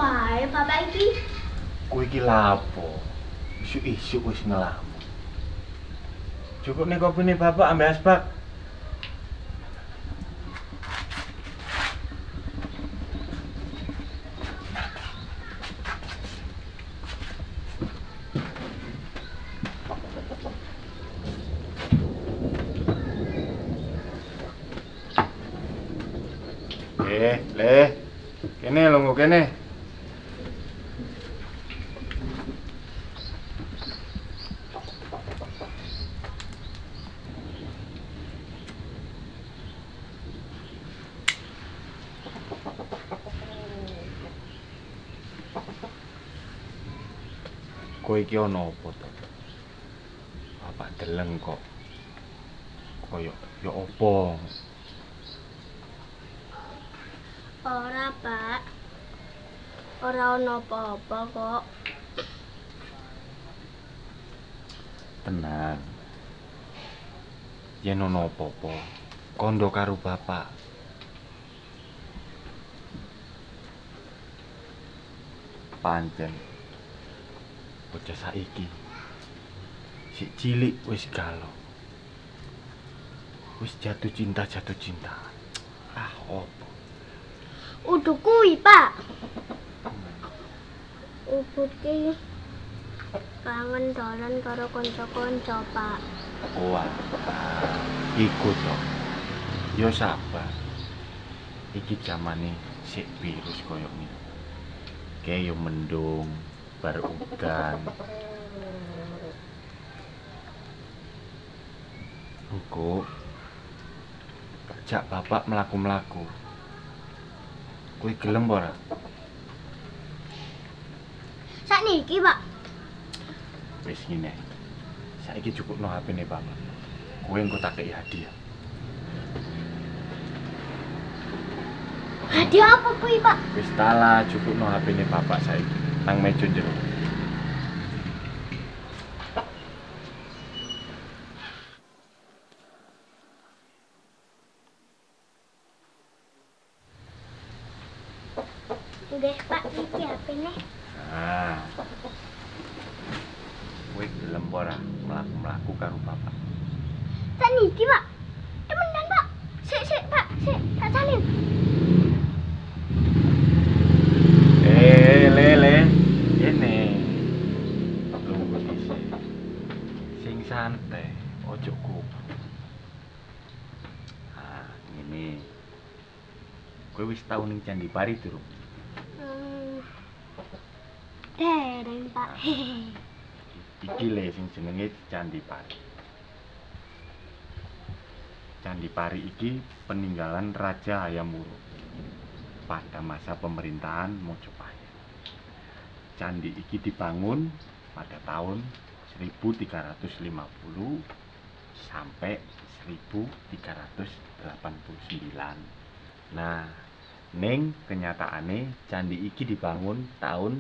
wae bapak iki. Kowe iki lapo? Isuk-isuk wis ngelamun. Cukup nih kopi nih bapak ambil asbak. Kene lho kene. Kowe iki ana apa to? Bapak deleng kok. Koyo ya apa? Ora, Pak. Ora ono apa-apa kok. Tenang. Yen ono apa-apa, kondo karo bapak. Pancen bocah saiki si cilik wis galau. Wis jatuh cinta. Ah, opo? Udah kuwi, Pak. Ubud ki kangen dolan karo kanca-kanca, Pak. Wah, iku to. Yo sabar. Iki zamane sik virus koyo ngene. Kayak yo mendung, bar udan. Engko ajak bapak mlaku-mlaku. Kowe gelem ora? Sakniki, Pak. Wis ngene. Saiki cukupno HP-ne bapak. Kowe engko tak kei hadiah. Hadiah apa kuwi, Pak? Wis tala cukupno HP-ne bapak saiki. Nang meja njero. Nggih, Pak, iki HP-ne. Nah. Kowe gelem ora mlaku-mlaku karo bapak? Sakniki, Pak. Temenan, Pak. Sik, Pak. Sik, tak salin. Le. Kene. Tunggu dhisik. Sing santai, ojo kupu. Ah, ngene. Kowe wis tau ning Candi Pari durung? Dereng, Pak. Iki le sing jenenge Candi Pari. Candi Pari iki peninggalan Raja Hayam Wuruk pada masa pemerintahan Mojopahit. Candi iki dibangun pada tahun 1350 sampai 1389. Nah, ning kenyataane candi iki dibangun tahun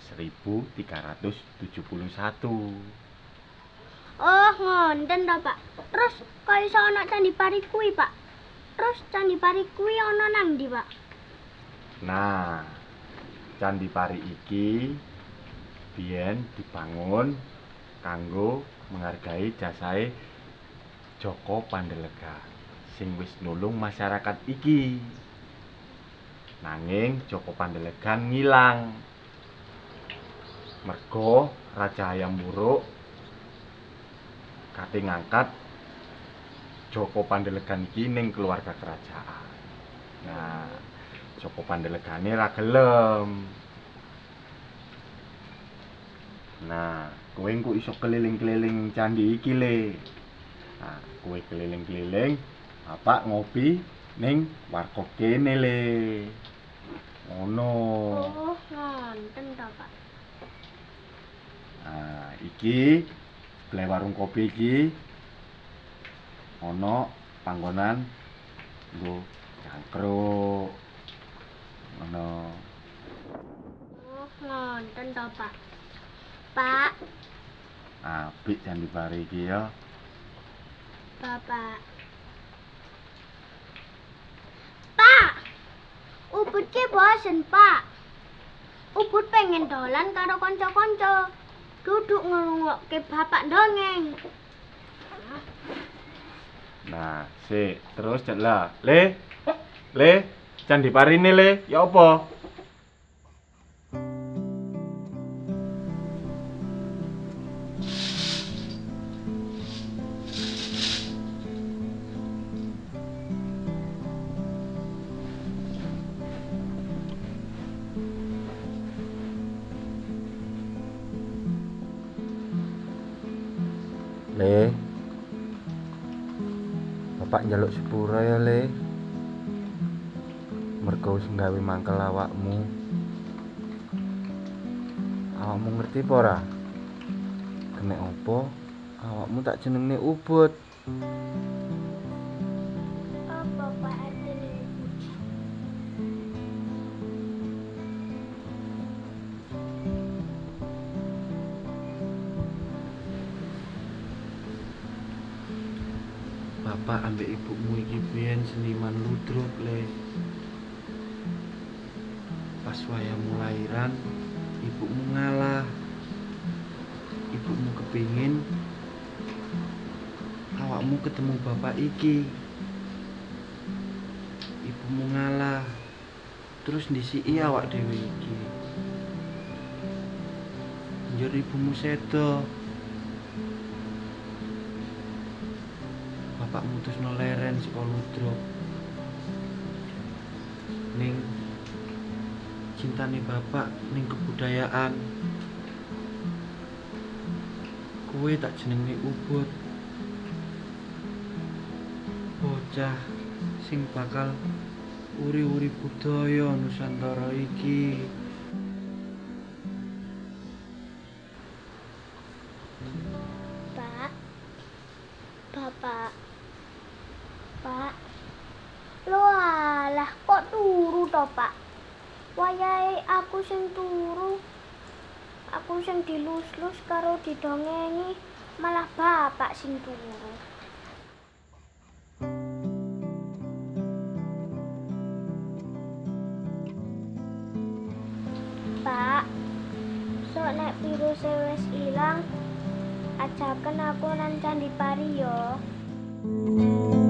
1371. Oh, ngonten to, Pak. Terus kok iso ana Candi Pari kuwi, Pak? Terus Candi Pari kuwi ana nang ndi, Pak? Nah, Candi Pari iki biyen dibangun kanggo menghargai jasae Joko Pandelega sing wis nulung masyarakat iki. Nanging Joko Pandelega ngilang. Mergo Raja Hayam Wuruk kate ngangkat Joko Pandelegan iki ning keluarga kerajaan. Nah, Joko Pandelegane ra gelem. Nah, kowe engko iso keliling-keliling candi iki le. Nah, kowe keliling-keliling, bapak ngopi ning warkop kene le. Ngono. Oh, ngonten to, Pak. Nah, iki sebelah warung kopi iki ana panggonan nggo cangkruk. Ngono. Oh, ngonten to, Pak. Pak, Apik Candi Pari iki ya. Bapak. Pak, ubud ki bosen, Pak. Ubud pengen dolan karo kanca-kanca. Duduk ngrungokke bapak dongeng. Nah, terus lah. Le, Candi Parine le, ya apa? Le, bapak njaluk sepura ya le. Mergo wis nggawe mangkel awakmu. Awakmu ngerti apa ora? Kenek opo? Awakmu tak jenengne Ubud. Apa Pak artine? Bapak ambek ibumu iki biyen seniman ludruk le. Pas wayamu lahiran, ibumu ngalah. Ibumu kepingin awakmu ketemu bapak iki. Ibumu ngalah. Terus ndisiki awak dhewe iki. Njur ibumu sedo. Bapak mutusno leren saka ludruk. Ning cintane bapak ning kebudayaan. Kowe tak jenenge Ubud. Bocah sing bakal uri-uri budaya Nusantara iki. Pak. Bapak. Pak. Lho alah kok turu to, Pak? Wayahe aku sing turu. Aku sing dilus-lus karo didongengi, malah bapak sing turu. Pak, sok nek virus wis ilang, ajaken aku nang Candi Pari yo.